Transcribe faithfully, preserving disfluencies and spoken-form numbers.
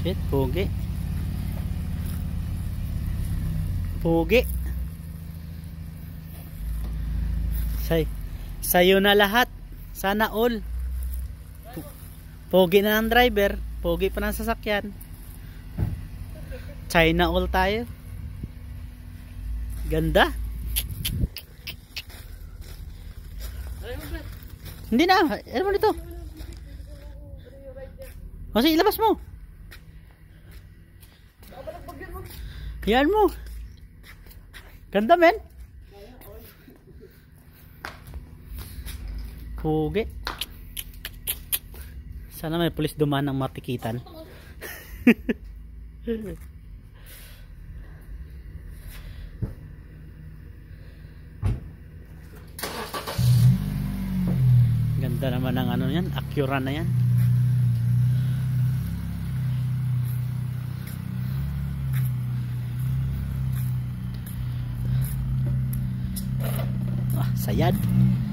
Shit, pogi. Pogi. Say, sayo na lahat. Sana all. Pogi na ng driver. Pogi pa ng sasakyan. China all tayo. Ganda. Hindi na. Ano mo dito? O sige, ilabas mo. Yan mo. Ganda, men. Pugi. Sana may pulis dumaan ng matikitan. Ganda naman ng ano yan, Acura na yan. Ah, sayad.